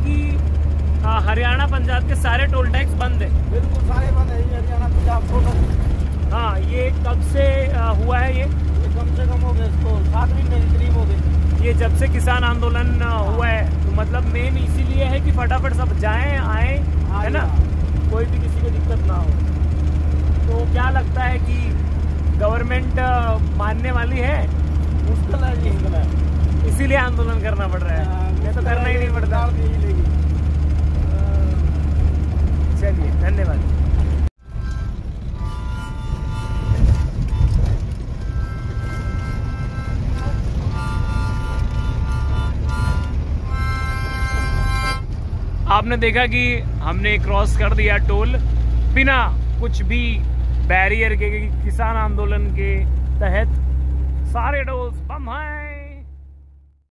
कि हरियाणा पंजाब के सारे टोल टैक्स बंद है। बिल्कुल सारे बंद है, ये हरियाणा पंजाब टोटल। हाँ, ये कब से हुआ है? ये कम से कम हो गए इसको 7 महीने के करीब हो गए। ये जब से किसान आंदोलन हुआ है, तो मतलब मेन इसीलिए है कि फटाफट सब जाएं आए, है ना, कोई भी किसी को दिक्कत ना हो। तो क्या लगता है कि गवर्नमेंट मानने वाली है? मुश्किल है जी, मुश्किल है, इसीलिए आंदोलन करना पड़ रहा है। ये तो करना ही नहीं पड़ता। चलिए, धन्यवाद। आपने देखा कि हमने क्रॉस कर दिया टोल बिना कुछ भी बैरियर के, किसान आंदोलन के तहत सारे टोल्स बम हैं।